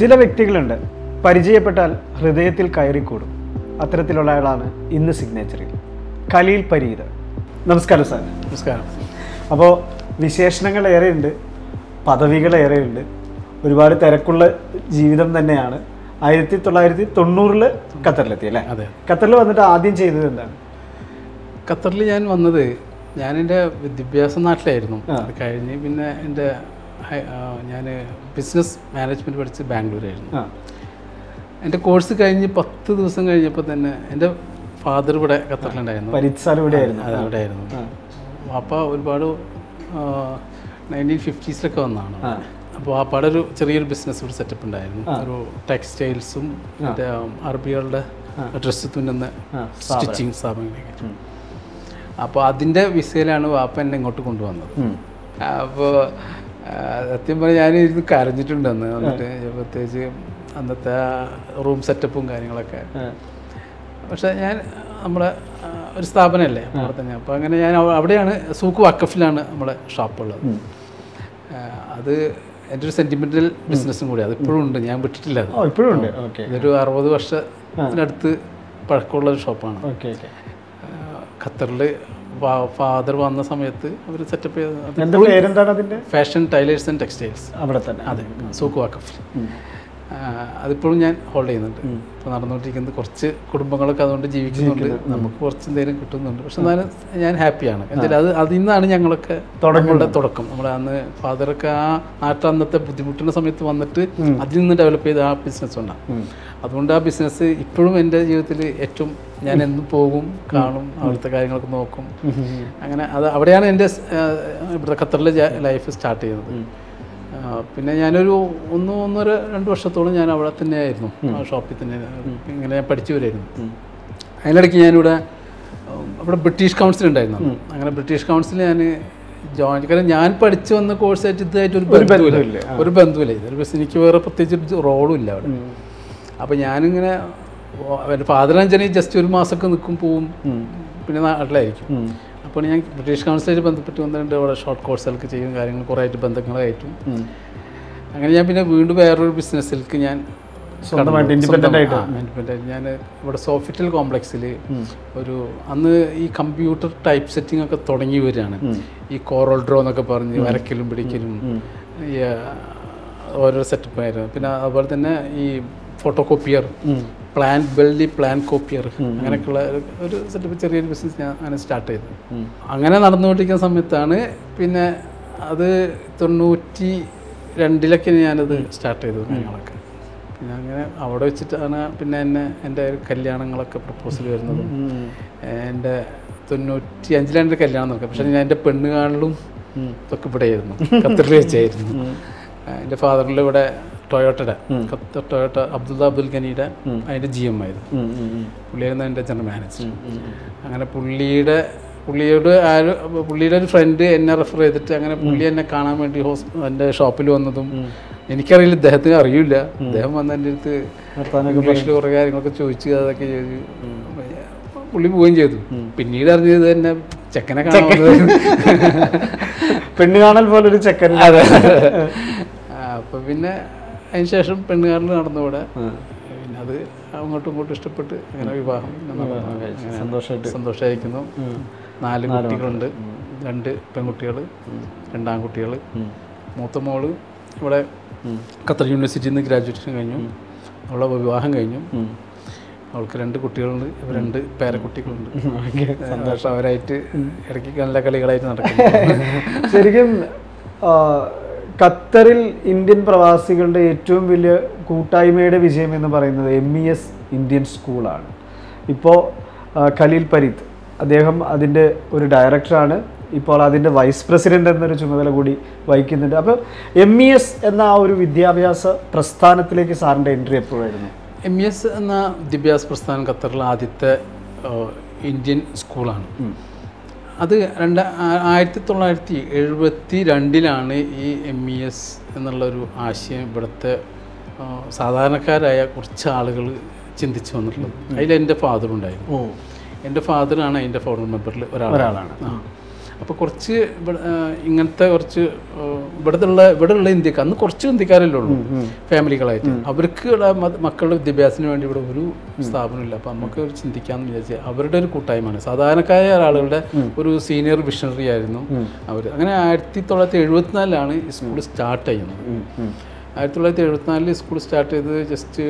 ചില വ്യക്തികളുണ്ട്, പരിചയപ്പെട്ടാൽ ഹൃദയത്തിൽ കയറിക്കൂടും. അത്തരത്തിലുള്ള ആളാണ് ഇന്ന് സിഗ്നേച്ചറിൽ ഖലീൽ പരീത്. നമസ്കാരം സാർ. നമസ്കാരം. അപ്പോൾ വിശേഷണങ്ങളേറെയുണ്ട്, പദവികളേറെയുണ്ട്, ഒരുപാട് തിരക്കുള്ള ജീവിതം തന്നെയാണ്. 1990 ഖത്തറിലെത്തി അല്ലേ? അതെ. ഖത്തറിൽ വന്നിട്ട് ആദ്യം ചെയ്തത് എന്താണ്? ഖത്തറിൽ ഞാൻ വന്നത്, എൻ്റെ വിദ്യാഭ്യാസ നാട്ടിലായിരുന്നു. അത് കഴിഞ്ഞ് പിന്നെ ഞാൻ ബിസിനസ് മാനേജ്മെൻറ്റ് പഠിച്ച് ബാംഗ്ലൂരായിരുന്നു. എൻ്റെ കോഴ്സ് കഴിഞ്ഞ് 10 ദിവസം കഴിഞ്ഞപ്പോൾ തന്നെ എൻ്റെ ഫാദർ ഇവിടെ ഖത്തറിലുണ്ടായിരുന്നു. അവിടെയായിരുന്നു. അപ്പോൾ ഒരുപാട് 1950s വന്നതാണ്. അപ്പോൾ വാപ്പാടെ ഒരു ചെറിയൊരു ബിസിനസ് ഇവിടെ സെറ്റപ്പ് ഉണ്ടായിരുന്നു. ഒരു ടെക്സ്റ്റൈൽസും മറ്റേ അറബികളുടെ ഡ്രസ്സ് തുന്നുന്ന സ്റ്റിച്ചിങ് സ്ഥാപനങ്ങളൊക്കെ. അപ്പോൾ അതിൻ്റെ വിസയിലാണ് വാപ്പ എന്നെ ഇങ്ങോട്ട് കൊണ്ടുവന്നത്. അപ്പോൾ സത്യം പറഞ്ഞാൽ ഞാനിരുന്ന് കരഞ്ഞിട്ടുണ്ട് അന്ന് വന്നിട്ട്, പ്രത്യേകിച്ച് അന്നത്തെ റൂം സെറ്റപ്പും കാര്യങ്ങളൊക്കെ. പക്ഷേ ഞാൻ നമ്മുടെ ഒരു സ്ഥാപനമല്ലേ അവിടെ തന്നെ. അപ്പോൾ അങ്ങനെ ഞാൻ അവിടെയാണ്, സൂക്ക് വക്കഫിലാണ് നമ്മുടെ ഷോപ്പുള്ളത്. അത് എൻ്റെ ഒരു സെൻറ്റിമെൻ്റൽ ബിസിനസ്സും കൂടി, അത് ഇപ്പോഴും ഉണ്ട്, ഞാൻ വിട്ടിട്ടില്ല. അത് ഇപ്പോഴും ഉണ്ട്. ഇതൊരു 60 വർഷത്തിനടുത്ത് പഴക്കമുള്ളൊരു ഷോപ്പാണ്. ഖത്തറിൽ ഫാദർ വന്ന സമയത്ത് അവർ സെറ്റപ്പ് ചെയ്തത് ഫാഷൻ ടൈലേഴ്സ് ആൻഡ് ടെക്സ്റ്റൈൽസ് അവിടെ തന്നെ. അതെ, സൂക്ക് വാക്കഫ്. അതിപ്പോഴും ഞാൻ ഹോൾഡ് ചെയ്യുന്നുണ്ട്. ഇപ്പോൾ നടന്നുകൊണ്ടിരിക്കുന്നത് കുറച്ച് കുടുംബങ്ങളൊക്കെ അതുകൊണ്ട് ജീവിക്കുന്നുണ്ട്, നമുക്ക് കുറച്ച് എന്തെങ്കിലും കിട്ടുന്നുണ്ട്. പക്ഷെ എന്നാലും ഞാൻ ഹാപ്പിയാണ്. എന്തായാലും അതിൽ നിന്നാണ് ഞങ്ങളൊക്കെ തുടക്കം. നമ്മുടെ അന്ന് ഫാദറൊക്കെ ആ നാട്ടിൽ അന്നത്തെ ബുദ്ധിമുട്ടുന്ന സമയത്ത് വന്നിട്ട് അതിൽ നിന്ന് ഡെവലപ്പ് ചെയ്ത ആ ബിസിനസ് ഉണ്ടാകും. അതുകൊണ്ട് ആ ബിസിനസ് ഇപ്പോഴും എൻ്റെ ജീവിതത്തിൽ ഏറ്റവും, ഞാൻ എന്നും പോകും, കാണും, അവിടുത്തെ കാര്യങ്ങളൊക്കെ നോക്കും. അങ്ങനെ അവിടെയാണ് എൻ്റെ ഇവിടെ ഖത്തറിലെ ലൈഫ് സ്റ്റാർട്ട് ചെയ്യുന്നത്. പിന്നെ ഞാനൊരു 1-1.5-2 വർഷത്തോളം ഞാൻ അവിടെ തന്നെയായിരുന്നു, ആ ഷോപ്പിൽ തന്നെ ഇങ്ങനെ ഞാൻ പഠിച്ചു വരുമായിരുന്നു. അതിനിടയ്ക്ക് ഞാനിവിടെ അവിടെ ബ്രിട്ടീഷ് കൗൺസിൽ ഉണ്ടായിരുന്നു. അങ്ങനെ ബ്രിട്ടീഷ് കൗൺസിൽ ഞാൻ ജോയിൻ, കാരണം ഞാൻ പഠിച്ചു വന്ന കോഴ്സായിട്ട് ഇതായിട്ട് ഒരു ബന്ധുവില്ല. എനിക്ക് വേറെ പ്രത്യേകിച്ച് റോളും ഇല്ല അവിടെ. അപ്പോൾ ഞാനിങ്ങനെ എൻ്റെ ഫാദറിനെ ജസ്റ്റ് 1 മാസമൊക്കെ നിൽക്കും, പോവും, പിന്നെ നാട്ടിലായിരിക്കും. അപ്പോൾ ഞാൻ ബ്രിട്ടീഷ് കൗൺസിലായിട്ട് ബന്ധപ്പെട്ട് വന്നിട്ടുണ്ട്. അവിടെ ഷോർട്ട് കോഴ്സുകൾക്ക് ചെയ്യും, കാര്യങ്ങൾ കുറേ ആയിട്ട് ബന്ധങ്ങളായിട്ടും. അങ്ങനെ ഞാൻ പിന്നെ വീണ്ടും വേറൊരു ബിസിനസ്സിലേക്ക് ഞാൻ ഇൻഡിപെൻഡൻ്റ് ആയിട്ട് ഞാൻ ഇവിടെ സോഫിറ്റൽ കോംപ്ലക്സിൽ ഒരു, അന്ന് ഈ കമ്പ്യൂട്ടർ ടൈപ്പ് സെറ്റിംഗ് ഒക്കെ തുടങ്ങി വരികയാണ്. ഈ കോറൽ ഡ്രോ എന്നൊക്കെ പറഞ്ഞ് വരയ്ക്കലും പിടിക്കലും ഈ ഓരോ സെറ്റപ്പായിരുന്നു. പിന്നെ അതുപോലെ തന്നെ ഈ ഫോട്ടോ കോപ്പിയർ, പ്ലാൻ കോപ്പിയർ, അങ്ങനെയൊക്കെയുള്ള ഒരു സെറ്റപ്പ്, ചെറിയൊരു ബിസിനസ് ഞാൻ അങ്ങനെ സ്റ്റാർട്ട് ചെയ്തു. അങ്ങനെ നടന്നുകൊണ്ടിരിക്കുന്ന സമയത്താണ് പിന്നെ അത് 92 ഞാനത് സ്റ്റാർട്ട് ചെയ്തു കാര്യങ്ങളൊക്കെ. പിന്നെ അങ്ങനെ അവിടെ വെച്ചിട്ടാണ് പിന്നെ എൻ്റെ കല്യാണങ്ങളൊക്കെ പ്രപ്പോസൽ വരുന്നതും. എൻ്റെ 95 എൻ്റെ കല്യാണം നടക്കുക. പക്ഷേ ഞാൻ എൻ്റെ പെണ്ണ് കാണലും ഇതൊക്കെ ഇവിടെ ആയിരുന്നു, ഖത്തറിൽ വെച്ചായിരുന്നു. എൻ്റെ ഫാദറിൽ ഇവിടെ ടൊയോട്ട അബ്ദുൽ ഗനിയുടെ അതിൻ്റെ GM ആയിരുന്നു. പുള്ളിയായിരുന്നു എൻ്റെ ജനറൽ മാനേജർ. അങ്ങനെ പുള്ളിയുടെ ഒരു ഫ്രണ്ട് എന്നെ റെഫർ ചെയ്തിട്ട്, അങ്ങനെ പുള്ളി എന്നെ കാണാൻ വേണ്ടി എൻ്റെ ഷോപ്പിൽ വന്നതും, എനിക്കറിയില്ല, ഇദ്ദേഹത്തിന് അറിയില്ല. അദ്ദേഹം വന്ന് എൻ്റെ അടുത്ത് ഇംഗ്ലീഷിൽ കുറേ കാര്യങ്ങളൊക്കെ ചോദിച്ചു, അതൊക്കെ ചോദിച്ചു. പുള്ളി പോവുകയും ചെയ്തു. പിന്നീട് അറിഞ്ഞത് തന്നെ ചെക്കനെ കാണാൻ, പെണ്ണ് കാണൽ പോലൊരു ചെക്കൻ. അതെ. അപ്പം പിന്നെ അതിന് ശേഷം പെണ്ണുകാരിൽ നടന്നുകൂടെ, പിന്നെ അത് അങ്ങോട്ടും ഇങ്ങോട്ടും ഇഷ്ടപ്പെട്ട് അങ്ങനെ വിവാഹം സന്തോഷമായിരിക്കുന്നു. 4 കുട്ടികളുണ്ട്, 2 പെൺകുട്ടികൾ, 2 ആൺകുട്ടികൾ. മൂത്ത മോള് ഇവിടെ ഖത്തർ യൂണിവേഴ്സിറ്റിയിൽ നിന്ന് ഗ്രാജുവേഷൻ കഴിഞ്ഞു, അവളുടെ വിവാഹം കഴിഞ്ഞു. അവൾക്ക് 2 കുട്ടികളുണ്ട്, 2 പേരക്കുട്ടികളുണ്ട്. സന്തോഷം. അവരായിട്ട് ഇടയ്ക്ക് നല്ല കളികളായിട്ട് നടക്കുന്നു. ശരിക്കും ഖത്തറിൽ ഇന്ത്യൻ പ്രവാസികളുടെ ഏറ്റവും വലിയ കൂട്ടായ്മയുടെ വിജയം എന്ന് പറയുന്നത് MES ഇന്ത്യൻ സ്കൂളാണ്. ഇപ്പോൾ ഖലീൽ പരീത്ത് അദ്ദേഹം അതിൻ്റെ ഒരു ഡയറക്ടറാണ്. ഇപ്പോൾ അതിൻ്റെ വൈസ് പ്രസിഡൻ്റ് എന്നൊരു ചുമതല കൂടി വഹിക്കുന്നുണ്ട്. അപ്പോൾ MES എന്ന ആ ഒരു വിദ്യാഭ്യാസ പ്രസ്ഥാനത്തിലേക്ക് സാറിൻ്റെ എൻട്രി എപ്പോഴായിരുന്നു? MES എന്ന വിദ്യാഭ്യാസ പ്രസ്ഥാനം ഖത്തറിലെ ആദ്യത്തെ ഇന്ത്യൻ സ്കൂളാണ്. അത് 1972 ഈ MES എന്നുള്ളൊരു ആശയം ഇവിടുത്തെ സാധാരണക്കാരായ കുറച്ച് ആളുകൾ ചിന്തിച്ച് വന്നിട്ടുള്ളത്. അതിൽ എൻ്റെ ഫാദറുണ്ടായിരുന്നു. എൻ്റെ ഫാദറാണ് അതിൻ്റെ ഫൗണ്ടർ മെമ്പറിൽ ഒരാളാണ്. അപ്പോൾ കുറച്ച് ഇങ്ങനത്തെ കുറച്ച് ഇവിടെയുള്ള ഇന്ത്യക്കാർ അന്ന് കുറച്ച് ഇന്ത്യക്കാരല്ലേ ഉള്ളൂ ഫാമിലികളായിട്ട്, അവർക്ക് മക്കളുടെ വിദ്യാഭ്യാസത്തിന് വേണ്ടി ഇവിടെ ഒരു സ്ഥാപനമില്ല. അപ്പോൾ നമുക്ക് ചിന്തിക്കാമെന്ന് വിചാരിച്ചാൽ അവരുടെ ഒരു കൂട്ടായ്മയാണ്. സാധാരണക്കാരായ ആളുകളുടെ ഒരു സീനിയർ വിഷണറി ആയിരുന്നു അവർ. അങ്ങനെ 1974 ഈ സ്കൂൾ സ്റ്റാർട്ട് ചെയ്യുന്നത്. 1974 സ്കൂൾ സ്റ്റാർട്ട് ചെയ്ത് ജസ്റ്റ്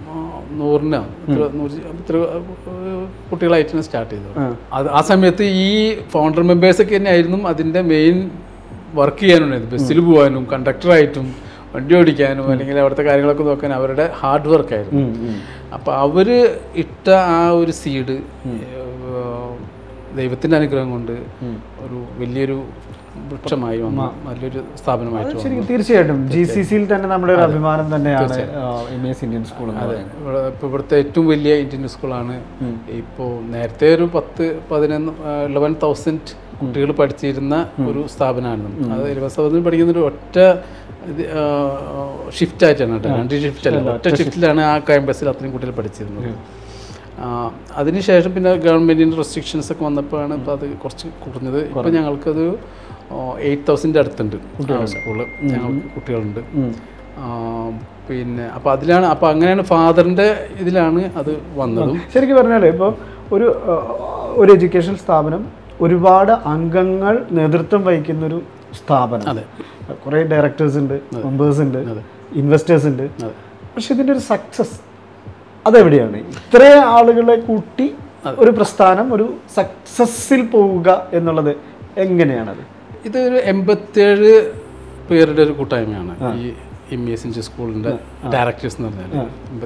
100 കുട്ടികളായിട്ടാണ് സ്റ്റാർട്ട് ചെയ്തത്. ആ സമയത്ത് ഈ ഫൗണ്ടർ മെമ്പേഴ്സൊക്കെ തന്നെ ആയിരുന്നു അതിൻ്റെ മെയിൻ വർക്ക് ചെയ്യാനുണ്ടായത്. ബസ്സിൽ പോകാനും കണ്ടക്ടറായിട്ടും വണ്ടി ഓടിക്കാനും അല്ലെങ്കിൽ അവിടുത്തെ കാര്യങ്ങളൊക്കെ നോക്കാൻ അവരുടെ ഹാർഡ് വർക്കായിരുന്നു. അപ്പോൾ അവർ ഇട്ട ആ ഒരു സീഡ് ദൈവത്തിൻ്റെ അനുഗ്രഹം കൊണ്ട് ഒരു വലിയൊരു വൃക്ഷമായി വന്നു, നല്ലൊരു സ്ഥാപനമായിട്ട്. ശരിക്കും തീർച്ചയായിട്ടും GCCയിൽ തന്നെ നമ്മുടെ ഒരു അഭിമാനം തന്നെയാണ് MES ഇന്ത്യൻ സ്കൂൾ. അതെ, ഇപ്പോൾ ഇവിടുത്തെ ഏറ്റവും വലിയ ഇന്ത്യൻ സ്കൂളാണ്. ഇപ്പോൾ നേരത്തെ ഒരു 11,000 കുട്ടികൾ പഠിച്ചിരുന്ന ഒരു സ്ഥാപനമാണ്. അത് 20,000 പഠിക്കുന്നൊരു ഒറ്റ ഷിഫ്റ്റായിട്ടാണ് കേട്ടോ, 2 ഷിഫ്റ്റല്ല, ഒറ്റ ഷിഫ്റ്റിലാണ് ആ ക്യാമ്പസിൽ അത്രയും കുട്ടികൾ പഠിച്ചിരുന്നത്. അതിനുശേഷം പിന്നെ ഗവൺമെൻറ്റിൻ്റെ റെസ്ട്രിക്ഷൻസ് ഒക്കെ വന്നപ്പോഴാണ് ഇപ്പോൾ അത് കുറച്ച് കുറഞ്ഞത്. ഇപ്പം ഞങ്ങൾക്കത് 8,000 അടുത്തുണ്ട് സ്കൂളിൽ ഞങ്ങൾക്ക് കുട്ടികളുണ്ട്. പിന്നെ അപ്പോൾ അതിലാണ്, അപ്പോൾ അങ്ങനെയാണ് ഫാദറിൻ്റെ ഇതിലാണ് അത് വന്നതും. ശരിക്കും പറഞ്ഞാൽ ഇപ്പോൾ ഒരു എഡ്യൂക്കേഷൻ സ്ഥാപനം ഒരുപാട് അംഗങ്ങൾ നേതൃത്വം വഹിക്കുന്നൊരു സ്ഥാപനം. അതെ, കുറേ ഡയറക്ടേഴ്സ് ഉണ്ട്, മെമ്പേഴ്സ് ഉണ്ട്, ഇൻവെസ്റ്റേഴ്സ് ഉണ്ട്. പക്ഷെ ഇതിൻ്റെ ഒരു സക്സസ് അതെവിടെയാണ്? ഇത്രയും ആളുകളെ കൂട്ടി ഒരു പ്രസ്ഥാനം ഒരു സക്സസ്സിൽ പോവുക എന്നുള്ളത് എങ്ങനെയാണത്? ഇതൊരു 87 പേരുടെ ഒരു കൂട്ടായ്മയാണ് ഈ MES ഇന്ത്യൻ സ്കൂളിൻ്റെ ഡയറക്ടേഴ്സ് എന്ന് പറഞ്ഞാൽ.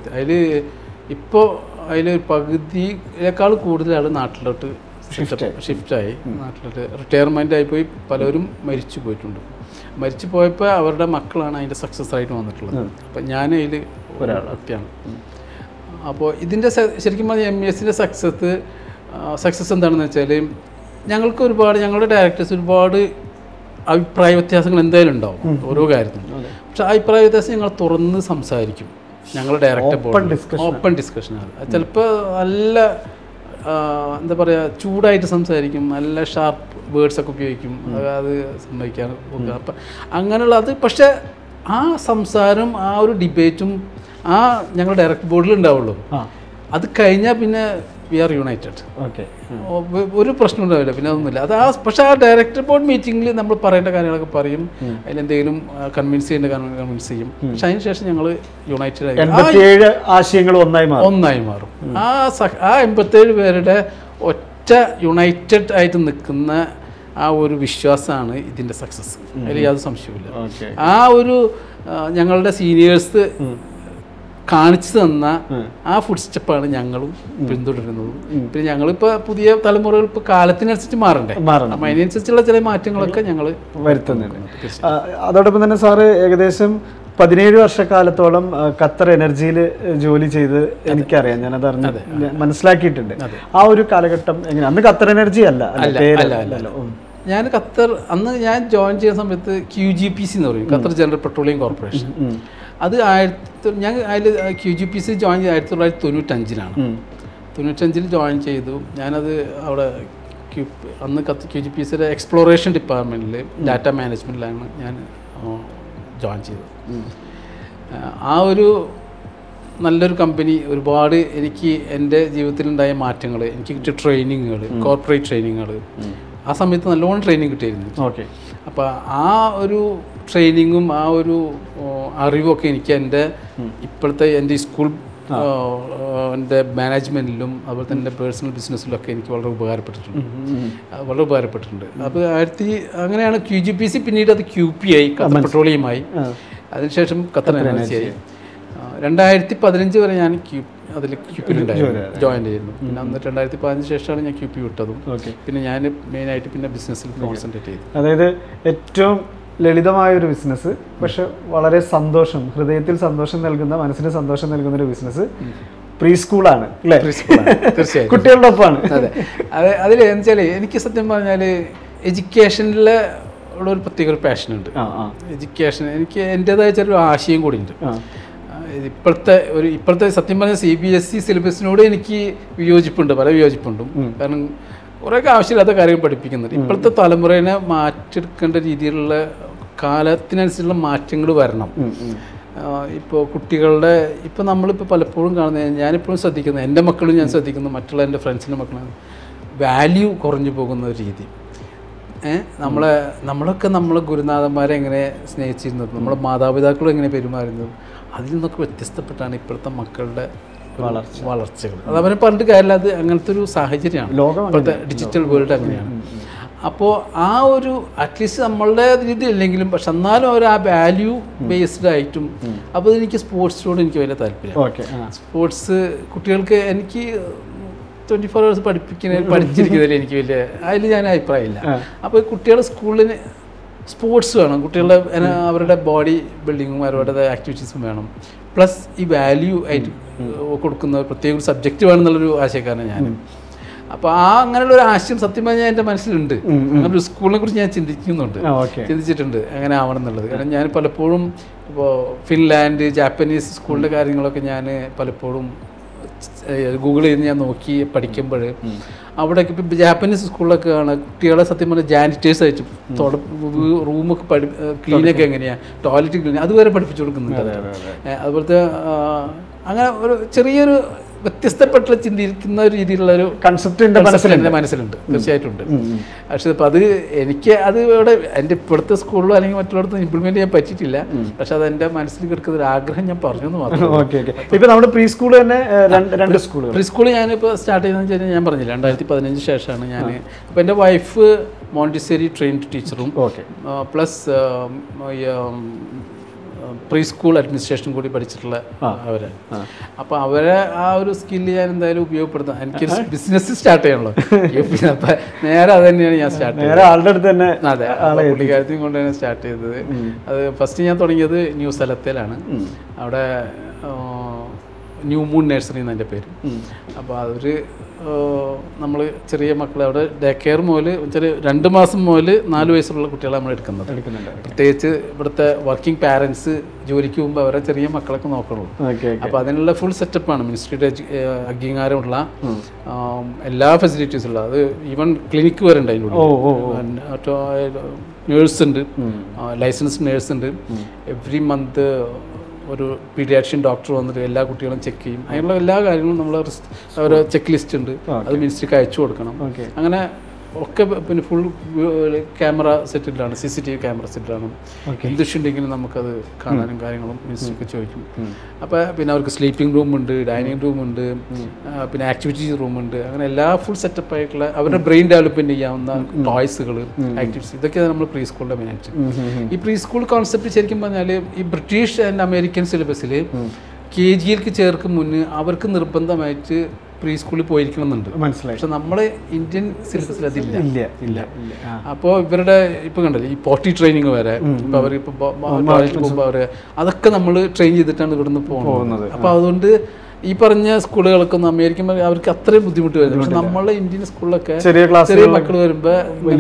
അതിൽ പകുതിയേക്കാൾ കൂടുതൽ ആൾ നാട്ടിലോട്ട് ഷിഫ്റ്റായി, നാട്ടിലോട്ട് റിട്ടയർമെൻ്റ് ആയിപ്പോയി. പലരും മരിച്ചു പോയിട്ടുണ്ട്. മരിച്ചു പോയപ്പോൾ അവരുടെ മക്കളാണ് അതിൻ്റെ സക്സസ് ആയിട്ട് വന്നിട്ടുള്ളത്. അപ്പം ഞാൻ അതിൽ ഒരാൾ വ്യക്തിയാണ്. അപ്പോൾ ഇതിൻ്റെ ശരിക്കും പറഞ്ഞാൽ MESൻ്റെ സക്സസ് എന്താണെന്ന് വെച്ചാൽ ഞങ്ങൾക്ക് ഞങ്ങളുടെ ഡയറക്ടേഴ്സ് ഒരുപാട് അഭിപ്രായ വ്യത്യാസങ്ങൾ എന്തായാലും ഉണ്ടാവും ഓരോ കാര്യത്തിനും. പക്ഷെ അഭിപ്രായ വ്യത്യാസം ഞങ്ങൾ തുറന്ന് സംസാരിക്കും. ഞങ്ങളുടെ ഡയറക്ടർ ഓപ്പൺ ഡിസ്കഷനാണ്. ചിലപ്പോൾ നല്ല എന്താ പറയുക, ചൂടായിട്ട് സംസാരിക്കും, നല്ല ഷാർപ്പ് വേർഡ്സൊക്കെ ഉപയോഗിക്കും, അത് സമ്മതിക്കാൻ. അപ്പം അങ്ങനെയുള്ള അത്, പക്ഷേ ആ സംസാരം, ആ ഒരു ഡിബേറ്റും ഞങ്ങൾ ഡയറക്ടർ ബോർഡിൽ ഉണ്ടാവുള്ളൂ. അത് കഴിഞ്ഞാൽ പിന്നെ വി ആർ യുണൈറ്റഡ്. ഒരു പ്രശ്നം ഉണ്ടാവില്ല, പിന്നെ അതൊന്നുമില്ല. പക്ഷേ ആ ഡയറക്ടർ ബോർഡ് മീറ്റിങ്ങിൽ നമ്മൾ പറയേണ്ട കാര്യങ്ങളൊക്കെ പറയും, അതിലെന്തെങ്കിലും കൺവിൻസ് ചെയ്യേണ്ട കാര്യങ്ങൾ കൺവിൻസ് ചെയ്യും. പക്ഷെ അതിന് ശേഷം ഞങ്ങൾ യുണൈറ്റഡ് ആയി 87 ആശയങ്ങൾ ഒന്നായി മാറും. ആ 87 പേരുടെ ഒറ്റ യുണൈറ്റഡ് ആയിട്ട് നിൽക്കുന്ന ആ ഒരു വിശ്വാസമാണ് ഇതിൻ്റെ സക്സസ്. അതിൽ യാതൊരു സംശയമില്ല. ആ ഒരു ഞങ്ങളുടെ സീനിയേഴ്സ് കാണിച്ചു തന്ന ആ ഫുഡ് സ്റ്റെപ്പാണ് ഞങ്ങളും പിന്തുടരുന്നതും. പിന്നെ ഞങ്ങളിപ്പോൾ പുതിയ തലമുറകൾ ഇപ്പോൾ കാലത്തിനനുസരിച്ച് മാറണം. അപ്പം അതിനനുസരിച്ചുള്ള ചില മാറ്റങ്ങളൊക്കെ ഞങ്ങൾ വരുത്തുന്നുണ്ട്. അതോടൊപ്പം തന്നെ സാറ് ഏകദേശം 17 വർഷക്കാലത്തോളം ഖത്തർ എനർജിയിൽ ജോലി ചെയ്ത് എനിക്കറിയാം, ഞാനത് മനസ്സിലാക്കിയിട്ടുണ്ട്. ആ ഒരു കാലഘട്ടം എങ്ങനെ? അന്ന് ഖത്തർ എനർജി അല്ല. ഞാൻ അന്ന് ഞാൻ ജോയിൻ ചെയ്യുന്ന സമയത്ത് QGPC എന്ന് പറയും, ഖത്തർ ജനറൽ പെട്രോളിയം കോർപ്പറേഷൻ. അത് ഞാൻ അതിൽ QGPC ജോയിൻ ചെയ്ത് 1995-ലാണ്. 95-ൽ ജോയിൻ ചെയ്തു. ഞാനത് അവിടെ അന്ന് QGPCയുടെ എക്സ്പ്ലോറേഷൻ ഡിപ്പാർട്ട്മെൻറ്റിൽ ഡാറ്റ മാനേജ്മെൻറ്റിലാണ് ഞാൻ ജോയിൻ ചെയ്തത്. ആ ഒരു നല്ലൊരു കമ്പനി, ഒരുപാട് എനിക്ക് എൻ്റെ ജീവിതത്തിലുണ്ടായ മാറ്റങ്ങൾ, എനിക്ക് കിട്ടിയ ട്രെയിനിങ്ങുകൾ, കോർപ്പറേറ്റ് ട്രെയിനിങ്ങുകൾ, ആ സമയത്ത് നല്ലോണം ട്രെയിനിങ് കിട്ടിയിരുന്നു. അപ്പോൾ ആ ഒരു ട്രെയിനിങ്ങും ആ ഒരു അറിവൊക്കെ എനിക്ക് ഇപ്പോഴത്തെ എൻ്റെ സ്കൂൾ എൻ്റെ മാനേജ്മെൻറ്റിലും അതുപോലെ തന്നെ പേഴ്സണൽ ബിസിനസ്സിലൊക്കെ എനിക്ക് വളരെ ഉപകാരപ്പെട്ടിട്ടുണ്ട്. അപ്പോൾ അങ്ങനെയാണ് QGPC, പിന്നീട് അത് QP ആയി, ഖത്തർ പെട്രോളിയമായി. അതിനുശേഷം ഖത്തർ എനർജിയായി. 2015 വരെ ഞാൻ അതിൽ QPയിലുണ്ടായിരുന്നു, ജോയിൻ ചെയ്യുന്നു. പിന്നെ അന്ന് 2015 ശേഷമാണ് ഞാൻ QP വിട്ടതും. പിന്നെ ഞാൻ മെയിനായിട്ട് പിന്നെ ബിസിനസ്സിൽ കോൺസെൻട്രേറ്റ് ചെയ്തു. അതായത് ഏറ്റവും ലളിതമായൊരു ബിസിനസ്, പക്ഷെ വളരെ സന്തോഷം, ഹൃദയത്തിൽ സന്തോഷം നൽകുന്ന, മനസ്സിന് സന്തോഷം നൽകുന്ന ഒരു ബിസിനസ് പ്രീ സ്കൂളാണ് അല്ലേ? തീർച്ചയായും കുട്ടികളുടെ ഒപ്പമാണ്. അതെ, അതിൽ എന്ന് വെച്ചാൽ എനിക്ക് സത്യം പറഞ്ഞാൽ എഡ്യൂക്കേഷനിൽ ഉള്ളൊരു പ്രത്യേക ഒരു പാഷനുണ്ട്. എഡ്യൂക്കേഷൻ എനിക്ക് എൻ്റേതായ ചെറിയൊരു ആശയം കൂടി ഉണ്ട്. ഇപ്പോഴത്തെ സത്യം പറഞ്ഞാൽ CBSE സിലബസിനോട് എനിക്ക് പല വിയോജിപ്പുണ്ടും. കാരണം കുറേയൊക്കെ ആവശ്യമില്ലാത്ത കാര്യങ്ങൾ പഠിപ്പിക്കുന്നുണ്ട്. ഇപ്പോഴത്തെ തലമുറയെ മാറ്റിയെടുക്കേണ്ട രീതിയിലുള്ള കാലത്തിനനുസരിച്ചുള്ള മാറ്റങ്ങൾ വരണം. ഇപ്പോൾ കുട്ടികളുടെ ഇപ്പോൾ നമ്മളിപ്പോൾ പലപ്പോഴും കാണുന്നത്, ഞാനിപ്പോഴും ശ്രദ്ധിക്കുന്നത്, എൻ്റെ മക്കളും ഞാൻ ശ്രദ്ധിക്കുന്നു, മറ്റുള്ള എൻ്റെ ഫ്രണ്ട്സിൻ്റെ മക്കളും വാല്യൂ കുറഞ്ഞു പോകുന്ന ഒരു രീതി. നമ്മളൊക്കെ നമ്മളെ ഗുരുനാഥന്മാരെ എങ്ങനെ സ്നേഹിച്ചിരുന്നത്, നമ്മുടെ മാതാപിതാക്കളും എങ്ങനെ പെരുമാറുന്നത്, അതിൽ നിന്നൊക്കെ വ്യത്യസ്തപ്പെട്ടാണ് ഇപ്പോഴത്തെ മക്കളുടെ വളർച്ചകൾ. അത് അവരെ പറഞ്ഞിട്ട് കാര്യമില്ല, അത് അങ്ങനത്തെ ഒരു സാഹചര്യമാണ് ഇപ്പോഴത്തെ ഡിജിറ്റൽ വേൾഡ് അങ്ങനെയാണ്. അപ്പോൾ ആ ഒരു അറ്റ്ലീസ്റ്റ് നമ്മളുടെ രീതി ഇല്ലെങ്കിലും പക്ഷെ എന്നാലും അവർ ആ വാല്യൂ ബേസ്ഡ് ആയിട്ടും. അപ്പോൾ എനിക്ക് സ്പോർട്സിനോട് എനിക്ക് വലിയ താല്പര്യം. സ്പോർട്സ് കുട്ടികൾക്ക് എനിക്ക് 24 hours പഠിച്ചിരിക്കുന്നതിൽ എനിക്ക് വലിയ അതിൽ ഞാൻ അഭിപ്രായമില്ല. അപ്പോൾ കുട്ടികൾ സ്കൂളിന് സ്പോർട്സ് വേണം, കുട്ടികളുടെ അവരുടെ ബോഡി ബിൽഡിങ്ങും അവരുടെ ആക്ടിവിറ്റീസും വേണം, പ്ലസ് ഈ വാല്യൂ ആയിട്ട് കൊടുക്കുന്ന പ്രത്യേക ഒരു സബ്ജക്റ്റ് വേണമെന്നുള്ളൊരു ആശയക്കാരനാണ് ഞാൻ. അപ്പോൾ അങ്ങനെയുള്ള ഒരു ആശയം സത്യം പറഞ്ഞാൽ എൻ്റെ മനസ്സിലുണ്ട്. അങ്ങനെ ഒരു സ്കൂളിനെ കുറിച്ച് ഞാൻ ചിന്തിച്ചിട്ടുണ്ട് എങ്ങനെ ആവണം എന്നുള്ളത്. കാരണം ഞാൻ പലപ്പോഴും ഇപ്പോൾ ഫിൻലാൻഡ്, ജാപ്പനീസ് സ്കൂളിൻ്റെ കാര്യങ്ങളൊക്കെ ഞാൻ പലപ്പോഴും ഗൂഗിൾ ചെയ്ത് ഞാൻ നോക്കി പഠിക്കുമ്പോൾ അവിടെ ഇപ്പം ജാപ്പനീസ് സ്കൂളിലൊക്കെ ആണ് കുട്ടികളെ സത്യം പറഞ്ഞാൽ ജാനിറ്റേഴ്സ് അയച്ചു റൂമൊക്കെ ക്ലീനൊക്കെ എങ്ങനെയാണ്, ടോയ്ലറ്റ് ക്ലീൻ അതുവരെ പഠിപ്പിച്ചു കൊടുക്കുന്നുണ്ട്. അതുപോലത്തെ അങ്ങനെ ഒരു ചെറിയൊരു വ്യത്യസ്തപ്പെട്ട ചിന്തിക്കുന്ന രീതിയിലുള്ള ഒരു കൺസെപ്റ്റ് എൻ്റെ മനസ്സിലുണ്ട്, തീർച്ചയായിട്ടും ഉണ്ട്. പക്ഷെ ഇപ്പം അത് എനിക്ക് അത് ഇവിടെ എൻ്റെ ഇപ്പോഴത്തെ സ്കൂളിലോ അല്ലെങ്കിൽ മറ്റുള്ളടത്തും ഇംപ്ലിമെൻറ്റ് ചെയ്യാൻ പറ്റിയിട്ടില്ല. പക്ഷെ അത് എൻ്റെ മനസ്സിൽ കിടക്കുന്ന ഒരു ആഗ്രഹം ഞാൻ പറഞ്ഞു എന്ന് മാത്രം. ഇപ്പം നമ്മുടെ പ്രീ സ്കൂൾ തന്നെ രണ്ട് സ്കൂൾ പ്രീ സ്കൂൾ ഞാനിപ്പോൾ സ്റ്റാർട്ട് ചെയ്തതെന്ന് വെച്ച് കഴിഞ്ഞാൽ ഞാൻ പറഞ്ഞില്ല 2015 ശേഷമാണ് ഞാൻ. അപ്പോൾ എൻ്റെ വൈഫ് മോണ്ടിസറി ട്രെയിൻഡ് ടീച്ചറും പ്ലസ് പ്രീ സ്കൂൾ അഡ്മിനിസ്ട്രേഷൻ കൂടി പഠിച്ചിട്ടുള്ള അവരെ. അപ്പോൾ അവരെ ആ ഒരു സ്കില്ല് ഞാൻ എന്തായാലും ഉപയോഗപ്പെടുത്താം. എനിക്ക് ബിസിനസ് സ്റ്റാർട്ട് ചെയ്യണല്ലോ. അപ്പം നേരെ അത് തന്നെയാണ് ഞാൻ സ്റ്റാർട്ട് ചെയ്തത്. ആളുടെ അടുത്ത് തന്നെ അതെ പുള്ളിക്കാരത്തെയും കൊണ്ട് തന്നെ സ്റ്റാർട്ട് ചെയ്തത്. അത് ഫസ്റ്റ് ഞാൻ തുടങ്ങിയത് ന്യൂ സ്ഥലത്തിലാണ്. അവിടെ ന്യൂ മൂൺ നഴ്സറി എന്നതിൻ്റെ പേര്. അപ്പോൾ അതൊരു നമ്മൾ ചെറിയ മക്കളെ അവിടെ ഡേ കെയർ മുതൽ 2 മാസം മുതൽ 4 വയസ്സുള്ള കുട്ടികളെ നമ്മൾ എടുക്കുന്നുണ്ട്. പ്രത്യേകിച്ച് ഇവിടുത്തെ വർക്കിംഗ് പാരൻസ് ജോലിക്ക് പോകുമ്പോൾ അവരെ ചെറിയ മക്കളൊക്കെ നോക്കണുള്ളൂ. അപ്പോൾ അതിനുള്ള ഫുൾ സെറ്റപ്പാണ് മിനിസ്ട്രിയുടെ അംഗീകാരമുള്ള എല്ലാ ഫെസിലിറ്റീസും ഉള്ള. അത് ഈവൻ ക്ലിനിക്ക് വരെ ഉണ്ട് അതിനുള്ളിൽ. നേഴ്സ് ഉണ്ട്, ലൈസൻസ്ഡ് നേഴ്സ് ഉണ്ട്. എവ്രി മന്ത് ഒരു പീഡിയാട്രിഷ്യൻ ഡോക്ടർ വന്നിട്ട് എല്ലാ കുട്ടികളും ചെക്ക് ചെയ്യും. അതിനുള്ള എല്ലാ കാര്യങ്ങളും നമ്മൾ ഒരു ചെക്ക് ലിസ്റ്റ് ഉണ്ട്, അത് മിനിസ്ട്രിക്ക് അയച്ചു കൊടുക്കണം. അങ്ങനെ ഒക്കെ പിന്നെ ഫുൾ ക്യാമറ സെറ്റിലാണ്, CCTV ക്യാമറ സെറ്റിലാണ്. എന്തുണ്ടെങ്കിലും നമുക്കത് കാണാനും കാര്യങ്ങളും മിനിസ്ട്രിക്ക് ചോദിക്കും. അപ്പോൾ പിന്നെ അവർക്ക് സ്ലീപ്പിംഗ് റൂമുണ്ട്, ഡൈനിങ് റൂമുണ്ട്, പിന്നെ ആക്ടിവിറ്റീസ് റൂമുണ്ട്. അങ്ങനെ എല്ലാ ഫുൾ സെറ്റപ്പ് ആയിട്ടുള്ള അവരുടെ ബ്രെയിൻ ഡെവലപ്മെൻറ്റ് ചെയ്യാവുന്ന ടോയ്സുകൾ, ആക്ടിവിറ്റീസ്, ഇതൊക്കെയാണ് നമ്മൾ പ്രീ സ്കൂളിൻ്റെ മെയിനായിട്ട്. ഈ പ്രീ സ്കൂൾ കോൺസെപ്റ്റ് ശരിക്കും പറഞ്ഞാൽ ഈ ബ്രിട്ടീഷ് ആൻഡ് അമേരിക്കൻ സിലബസിൽ KGയിലേക്ക് ചേർക്കും മുന്നേ അവർക്ക് നിർബന്ധമായിട്ട് പ്രീ സ്കൂളിൽ പോയിരിക്കണം എന്നുണ്ട്, മനസ്സിലായി. പക്ഷെ നമ്മുടെ ഇന്ത്യൻ സിലബസിൽ അതില്ല. അപ്പോൾ ഇവരുടെ ഇപ്പോൾ കണ്ടല്ലോ ഈ പോട്ടി ട്രെയിനിങ് വരെ ഇപ്പോൾ അവർ ഇപ്പോൾ കോളേജിൽ പോകുമ്പോൾ അവർ അതൊക്കെ നമ്മൾ ട്രെയിൻ ചെയ്തിട്ടാണ് ഇവിടുന്ന് പോകുന്നത്. അപ്പോൾ അതുകൊണ്ട് ഈ പറഞ്ഞ സ്കൂളുകൾക്കൊന്നും അമേരിക്കൻ അവർക്ക് അത്രയും ബുദ്ധിമുട്ട് വരുന്നത്. പക്ഷെ നമ്മളെ ഇന്ത്യൻ സ്കൂളിലൊക്കെ ചെറിയ മക്കൾ വരുമ്പോൾ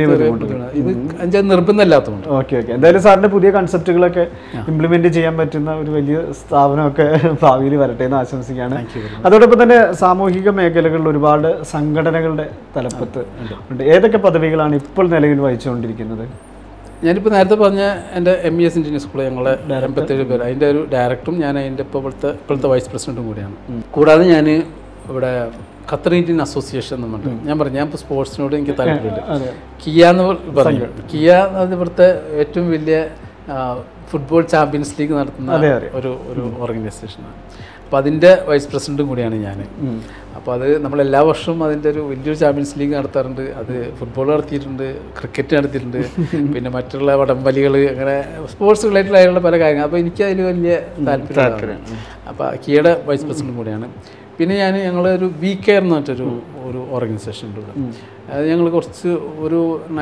ഇത് നിർബന്ധമില്ലാത്തതുകൊണ്ട്. എന്തായാലും സാറിന്റെ പുതിയ കൺസെപ്റ്റുകളൊക്കെ ഇംപ്ലിമെന്റ് ചെയ്യാൻ പറ്റുന്ന ഒരു വലിയ സ്ഥാപനമൊക്കെ ഭാവിയിൽ വരട്ടെ എന്ന് ആശംസിക്കുകയാണ്. അതോടൊപ്പം തന്നെ സാമൂഹിക മേഖലകളിൽ ഒരുപാട് സംഘടനകളുടെ തലപ്പത്ത് ഉണ്ട്. ഏതൊക്കെ പദവികളാണ് ഇപ്പോൾ നിലവിൽ വഹിച്ചുകൊണ്ടിരിക്കുന്നത്? ഞാനിപ്പോൾ നേരത്തെ പറഞ്ഞ എൻ്റെ MES ഇന്ത്യൻ സ്കൂൾ ഞങ്ങളെ 87 പേര്, അതിൻ്റെ ഒരു ഡയറക്ടറും ഞാൻ അതിൻ്റെ ഇപ്പോഴത്തെ വൈസ് പ്രസിഡൻറ്റും കൂടിയാണ്. കൂടാതെ ഞാൻ ഇവിടെ ഖത്തർ ഇന്ത്യൻ അസോസിയേഷൻ എന്നുണ്ട്. ഞാൻ പറഞ്ഞു ഞാൻ ഇപ്പോൾ സ്പോർട്സിനോട് എനിക്ക് താല്പര്യമുണ്ട്. കിയ എന്ന് പറഞ്ഞു. കിയ എന്നത് ഇവിടുത്തെ ഏറ്റവും വലിയ ഫുട്ബോൾ ചാമ്പ്യൻസ് ലീഗ് നടത്തുന്ന ഒരു ഓർഗനൈസേഷനാണ്. അപ്പോൾ അതിൻ്റെ വൈസ് പ്രസിഡൻറ്റും കൂടിയാണ് ഞാൻ. അപ്പോൾ അത് നമ്മൾ എല്ലാ വർഷവും അതിൻ്റെ ഒരു വലിയൊരു ചാമ്പ്യൻസ് ലീഗ് നടത്താറുണ്ട്. അത് ഫുട്ബോൾ നടത്തിയിട്ടുണ്ട്, ക്രിക്കറ്റ് നടത്തിയിട്ടുണ്ട്, പിന്നെ മറ്റുള്ള വടംവലികൾ, അങ്ങനെ സ്പോർട്സ് റിലേറ്റഡ് ആയിട്ടുള്ള പല കാര്യങ്ങൾ. അപ്പോൾ എനിക്ക് അതിൽ വലിയ താല്പര്യം. അപ്പോൾ കിയയുടെ വൈസ് പ്രസിഡൻറ്റും കൂടിയാണ്. പിന്നെ ഞങ്ങളൊരു കെയർ എന്ന് പറഞ്ഞിട്ടൊരു ഓർഗനൈസേഷൻ ഉണ്ട് ഇവിടെ. അത് ഞങ്ങൾ കുറച്ച് ഒരു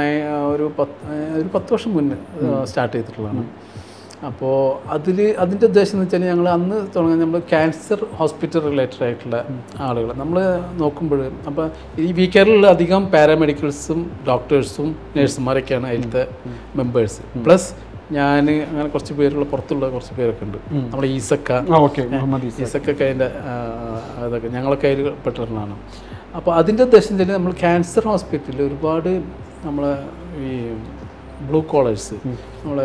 10 വർഷം മുന്നേ സ്റ്റാർട്ട് ചെയ്തിട്ടുള്ളതാണ്. അപ്പോൾ അതിൻ്റെ ഉദ്ദേശം എന്ന് വെച്ചാൽ ഞങ്ങൾ അന്ന് തുടങ്ങാൻ നമ്മൾ ക്യാൻസർ ഹോസ്പിറ്റൽ റിലേറ്റഡ് ആയിട്ടുള്ള ആളുകൾ നമ്മൾ നോക്കുമ്പോൾ, അപ്പോൾ ഈ കെയറിലുള്ള അധികം പാരാമെഡിക്കൽസും ഡോക്ടേഴ്സും നേഴ്സുമാരൊക്കെയാണ് അതിലത്തെ മെമ്പേഴ്സ്. പ്ലസ് ഞാൻ അങ്ങനെ കുറച്ച് പേരുള്ള പുറത്തുള്ള കുറച്ച് പേരൊക്കെ ഉണ്ട്. നമ്മുടെ ഈസക്കൊക്കെ അതിൻ്റെ അതൊക്കെ ഞങ്ങളൊക്കെ അതിൽ പെട്ടിട്ടുള്ളതാണ്. അപ്പോൾ അതിൻ്റെ ഉദ്ദേശം തന്നെ നമ്മൾ ക്യാൻസർ ഹോസ്പിറ്റലിൽ ഒരുപാട് നമ്മളെ ഈ ബ്ലൂ കോളേഴ്സ് നമ്മളെ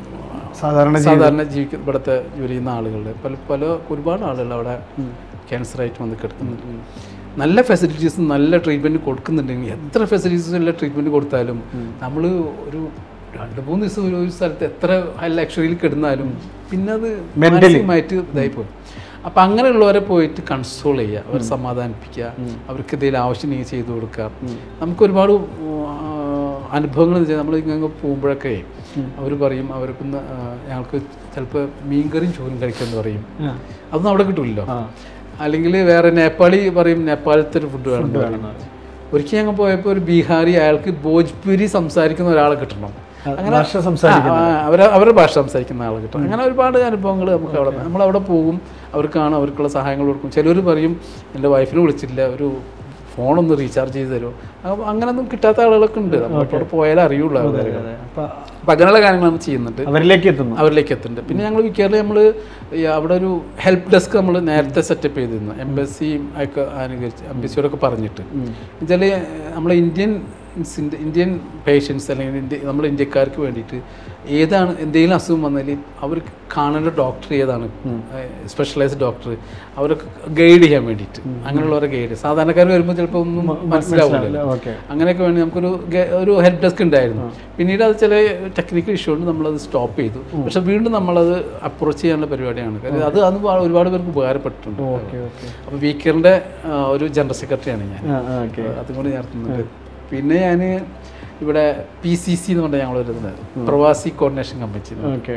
സാധാരണ ഇവിടുത്തെ ജോലി ചെയ്യുന്ന ആളുകളുടെ ഒരുപാട് ആളുകൾ അവിടെ ക്യാൻസറായിട്ട് വന്ന് കിടക്കുന്നുണ്ട്. നല്ല ഫെസിലിറ്റീസും നല്ല ട്രീറ്റ്മെൻറ്റ് കൊടുക്കുന്നുണ്ടെങ്കിൽ എത്ര ഫെസിലിറ്റീസും എല്ലാ ട്രീറ്റ്മെൻറ്റ് കൊടുത്താലും നമ്മൾ ഒരു 2-3 ദിവസം ഒരു സ്ഥലത്ത് എത്ര ലക്ഷറിയിൽ കിടന്നാലും പിന്നെ അത് മാനസികമായിട്ട് ഇതായിപ്പോയി. അപ്പം അങ്ങനെയുള്ളവരെ പോയിട്ട് കൺസോൾ ചെയ്യുക, അവരെ സമാധാനിപ്പിക്കുക, അവർക്ക് എന്തെങ്കിലും ആവശ്യം ചെയ്തു കൊടുക്കുക. നമുക്ക് ഒരുപാട് അനുഭവങ്ങൾ എന്ന് വെച്ചാൽ നമ്മൾ ഇങ്ങനെ പോകുമ്പോഴൊക്കെ അവർ പറയും അവർക്ക് ഞങ്ങൾക്ക് ചിലപ്പോൾ മീൻകറിയും ചോറും കഴിക്കുമെന്ന് പറയും. അതൊന്നും അവിടെ കിട്ടില്ലല്ലോ. അല്ലെങ്കിൽ വേറെ നേപ്പാളി പറയും നേപ്പാളത്തെ ഒരു ഫുഡ് വേണം. ഒരിക്കൽ ഞങ്ങൾ പോയപ്പോൾ ഒരു ബീഹാറി അയാൾക്ക് ഭോജ്പുരി സംസാരിക്കുന്ന ഒരാളെ കിട്ടണം, അങ്ങനെ അവരുടെ ഭാഷ സംസാരിക്കുന്ന ആളെ കിട്ടണം. അങ്ങനെ ഒരുപാട് അനുഭവങ്ങൾ നമുക്ക് അവിടെ നമ്മളവിടെ പോകും, അവർക്കാണ് അവർക്കുള്ള സഹായങ്ങൾ കൊടുക്കും. ചിലർ പറയും എൻ്റെ വൈഫിനെ വിളിച്ചില്ല, ഒരു ഫോണൊന്ന് റീചാർജ് ചെയ്ത് തരുമോ. അപ്പോൾ അങ്ങനെയൊന്നും കിട്ടാത്ത ആളുകളൊക്കെ ഉണ്ട്, നമ്മളവിടെ പോയാലേ അറിയുള്ളൂ. അപ്പം അങ്ങനെയുള്ള കാര്യങ്ങൾ നമ്മൾ ചെയ്യുന്നുണ്ട്, അവരിലേക്ക് എത്തുന്നുണ്ട്. പിന്നെ ഞങ്ങൾ വിക്കാറിൽ നമ്മൾ അവിടെ ഒരു ഹെൽപ്പ് ഡെസ്ക് നമ്മൾ നേരത്തെ സെറ്റപ്പ് ചെയ്തിരുന്നു, എംബസിയും ഒക്കെ അനുകരിച്ച് എംബസിയോടൊക്കെ പറഞ്ഞിട്ട്. എന്നുവെച്ചാൽ നമ്മളെ ഇന്ത്യൻ പേഷ്യൻസ് അല്ലെങ്കിൽ നമ്മൾ ഇന്ത്യക്കാർക്ക് വേണ്ടിയിട്ട് ഏതാണ് എന്തെങ്കിലും അസുഖം വന്നാൽ അവർക്ക് കാണേണ്ട ഡോക്ടർ ഏതാണ്, സ്പെഷ്യലൈസ്ഡ് ഡോക്ടർ, അവരൊക്കെ ഗൈഡ് ചെയ്യാൻ വേണ്ടിയിട്ട് അങ്ങനെയുള്ളവരെ ഗൈഡ്. സാധാരണക്കാർ വരുമ്പോൾ ചിലപ്പോൾ ഒന്നും മനസ്സിലാവില്ല. അങ്ങനെയൊക്കെ വേണ്ടി നമുക്കൊരു ഹെൽപ്പ് ഡെസ്ക് ഉണ്ടായിരുന്നു. പിന്നീട് അത് ചില ടെക്നിക്കൽ ഇഷ്യൂ കൊണ്ട് നമ്മളത് സ്റ്റോപ്പ് ചെയ്തു. പക്ഷെ വീണ്ടും നമ്മളത് അപ്രോച്ച് ചെയ്യാനുള്ള പരിപാടിയാണ്. കാര്യം അത് ഒരുപാട് പേർക്ക് ഉപകാരപ്പെട്ടിട്ടുണ്ട്. അപ്പോൾ വീക്കറിൻ്റെ ഒരു ജനറൽ സെക്രട്ടറിയാണ് ഞാൻ, അതുകൊണ്ട് നടത്തുന്നുണ്ട്. പിന്നെ ഞാൻ ഇവിടെ PCC എന്ന് പറഞ്ഞാൽ ഞങ്ങൾ വരുന്നത് പ്രവാസി കോർഡിനേഷൻ കമ്മിറ്റി.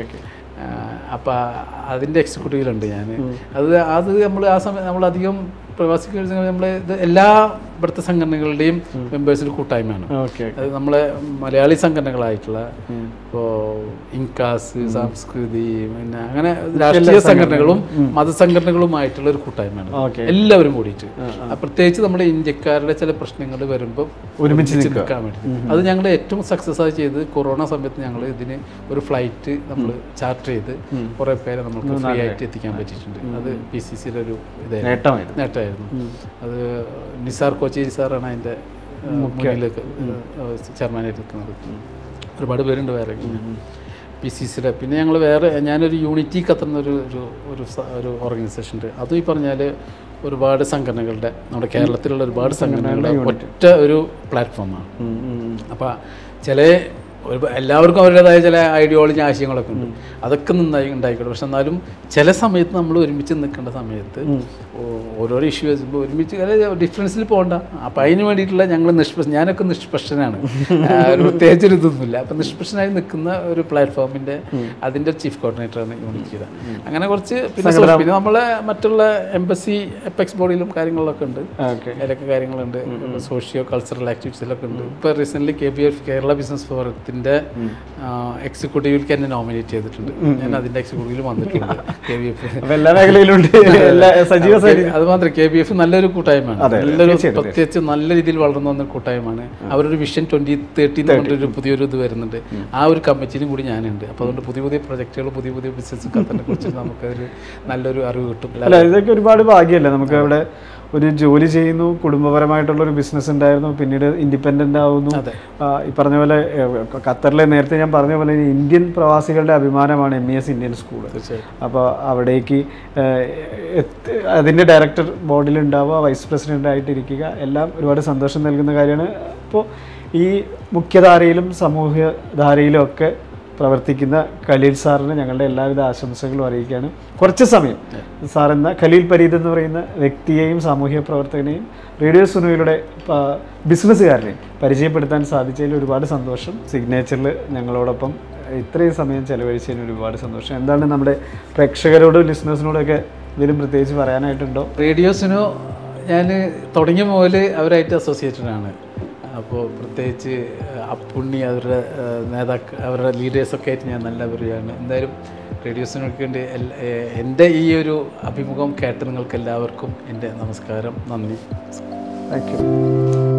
അപ്പോൾ അതിൻ്റെ എക്സിക്യൂട്ടീവിലുണ്ട് ഞാൻ. അത് നമ്മൾ ആ സമയം നമ്മളധികം പ്രവാസി നമ്മൾ ഇത് എല്ലാ ഇവിടുത്തെ സംഘടനകളുടെയും മെമ്പേഴ്സിൽ കൂട്ടായ്മയാണ്. അത് നമ്മളെ മലയാളി സംഘടനകളായിട്ടുള്ള ഇപ്പോൾ ഇൻകാസ്, സംസ്കൃതി, പിന്നെ അങ്ങനെ രാഷ്ട്രീയ സംഘടനകളും മതസംഘടനകളുമായിട്ടുള്ള ഒരു കൂട്ടായ്മയാണ്, എല്ലാവരും കൂടിയിട്ട്. പ്രത്യേകിച്ച് നമ്മുടെ ഇന്ത്യക്കാരുടെ ചില പ്രശ്നങ്ങൾ വരുമ്പോൾ ഒരുമിച്ച് നിൽക്കാൻ വേണ്ടി അത് ഞങ്ങൾ ഏറ്റവും സക്സസ് ആയി ചെയ്ത് കൊറോണ സമയത്ത് ഞങ്ങൾ ഇതിന് ഒരു ഫ്ലൈറ്റ് നമ്മൾ ചാർട്ടർ ചെയ്ത് കുറേ പേരെ നമുക്ക് ഫ്രീ ആയിട്ട് എത്തിക്കാൻ പറ്റിയിട്ടുണ്ട്. അത് PCCയുടെ ഒരു നേട്ടമായിരുന്നു. അത് നിസാർ കോച്ചേരി സാറാണ് അതിൻ്റെ മുന്നിലേക്ക് ചെയർമാനായിട്ട് നിൽക്കുന്നത്. ഒരുപാട് പേരുണ്ട് വേറെ PCCയുടെ. പിന്നെ ഞങ്ങൾ ഞാനൊരു യൂണിറ്റി ഖത്തർ എന്നൊരു ഒരു ഓർഗനൈസേഷൻ ഉണ്ട്. അതും ഈ പറഞ്ഞാൽ ഒരുപാട് സംഘടനകളുടെ നമ്മുടെ കേരളത്തിലുള്ള ഒരുപാട് സംഘടനകളുടെ ഒറ്റ ഒരു പ്ലാറ്റ്ഫോമാണ്. അപ്പോൾ എല്ലാവർക്കും അവരുടേതായ ചില ഐഡിയോളജി ആശയങ്ങളൊക്കെ ഉണ്ട്, അതൊക്കെ ഉണ്ടായിക്കോട്ടെ. പക്ഷെ എന്നാലും ചില സമയത്ത് നമ്മൾ ഒരുമിച്ച് നിൽക്കേണ്ട സമയത്ത് ഓരോരോ ഇഷ്യൂ വെച്ചപ്പോൾ ഒരുമിച്ച് ഡിഫറൻസിൽ പോകണ്ട. അപ്പം അതിന് വേണ്ടിയിട്ടുള്ള ഞാനൊക്കെ നിഷ്പക്ഷനാണ്, പ്രത്യേകിച്ചൊരു ഇതൊന്നുമില്ല. അപ്പം നിഷ്പക്ഷനായി നിൽക്കുന്ന ഒരു പ്ലാറ്റ്ഫോമിൻ്റെ അതിൻ്റെ ചീഫ് കോർഡിനേറ്ററാണ് യൂണിറ്റിയുടെ. അങ്ങനെ കുറച്ച് പിന്നെ നമ്മളെ മറ്റുള്ള എംബസി എപ്പെക്സ് ബോഡിയിലും കാര്യങ്ങളിലൊക്കെ ഉണ്ട്, അതിലൊക്കെ കാര്യങ്ങളുണ്ട്. സോഷ്യോ കൾച്ചറൽ ആക്ടിവിറ്റീസിലൊക്കെ ഉണ്ട്. ഇപ്പോൾ റീസെൻ്റ്ലി KBF കേരള ബിസിനസ് ഫോറത്തിൻ്റെ എക്സിക്യൂട്ടീവിലേക്ക് എന്നെ നോമിനേറ്റ് ചെയ്തിട്ടുണ്ട്. ഞാൻ അതിൻ്റെ എക്സിക്യൂട്ടീവിൽ വന്നിട്ടുണ്ട്. KBF എല്ലാ മേഖലയിലുണ്ട്. അത് മാത്രമേ KBF നല്ലൊരു കൂട്ടായ്മയാണ്, പ്രത്യേകിച്ച് നല്ല രീതിയിൽ വളർന്നു വന്ന കൂട്ടായ്മയാണ്. അവരൊരു വിഷൻ 2030 എന്ന് പറഞ്ഞൊരു പുതിയൊരു ഇത് വരുന്നുണ്ട്. ആ ഒരു കമ്മിറ്റിയിലും കൂടി ഞാനുണ്ട്. അപ്പോൾ അതുകൊണ്ട് പുതിയ പ്രൊജക്റ്റുകൾ, പുതിയ ബിസിനസ് ഖത്തറിനെ കുറിച്ച് നമുക്കൊരു നല്ലൊരു അറിവ് കിട്ടും. അല്ല, ഇതൊക്കെ ഒരുപാട് ഭാഗ്യമല്ലേ നമുക്ക്. അവിടെ ഒരു ജോലി ചെയ്യുന്നു, കുടുംബപരമായിട്ടുള്ളൊരു ബിസിനസ് ഉണ്ടായിരുന്നു, പിന്നീട് ഇൻഡിപെൻഡൻ്റ് ആവുന്നു. ഈ പറഞ്ഞ പോലെ ഖത്തറിലെ നേരത്തെ ഞാൻ പറഞ്ഞ പോലെ ഇന്ത്യൻ പ്രവാസികളുടെ അഭിമാനമാണ് MES ഇന്ത്യൻ സ്കൂൾ. അപ്പോൾ അവിടേക്ക് അതിൻ്റെ ഡയറക്ടർ ബോർഡിൽ ഉണ്ടാവുക, വൈസ് പ്രസിഡൻ്റ് ആയിട്ടിരിക്കുക, എല്ലാം ഒരുപാട് സന്തോഷം നൽകുന്ന കാര്യമാണ്. അപ്പോൾ ഈ മുഖ്യധാരയിലും സാമൂഹ്യധാരയിലും ഒക്കെ പ്രവർത്തിക്കുന്ന ഖലീൽ സാറിന് ഞങ്ങളുടെ എല്ലാവിധ ആശംസകളും അറിയിക്കുകയാണ്. കുറച്ച് സമയം സാർ എന്ന ഖലീൽ പരീദ് എന്ന് പറയുന്ന വ്യക്തിയെയും സാമൂഹ്യ പ്രവർത്തകനെയും റേഡിയോ സുനോയിലൂടെ ബിസിനസ്സുകാരനെയും പരിചയപ്പെടുത്താൻ സാധിച്ചതിൽ ഒരുപാട് സന്തോഷം. സിഗ്നേച്ചറിൽ ഞങ്ങളോടൊപ്പം ഇത്രയും സമയം ചെലവഴിച്ചതിന് ഒരുപാട് സന്തോഷം. എന്താണ് നമ്മുടെ പ്രേക്ഷകരോടും ലിസണേഴ്സിനോടൊക്കെ ഇതിലും പ്രത്യേകിച്ച് പറയാനായിട്ടുണ്ടോ? റേഡിയോ സുനോ ഞാൻ തുടങ്ങിയ മുതൽ അവരായിട്ട് അസോസിയേറ്റഡ് ആണ്. അപ്പോൾ പ്രത്യേകിച്ച് അപ്പുണ്ണി, അവരുടെ അവരുടെ ലീഡേഴ്സൊക്കെ ആയിട്ട് ഞാൻ നല്ല പരിചയമാണ്. എന്തായാലും റേഡിയോസിനൊക്കെ വേണ്ടി എൻ്റെ ഈ ഒരു അഭിമുഖം കേട്ട നിങ്ങൾക്ക് എല്ലാവർക്കും എൻ്റെ നമസ്കാരം, നന്ദി. Thank U.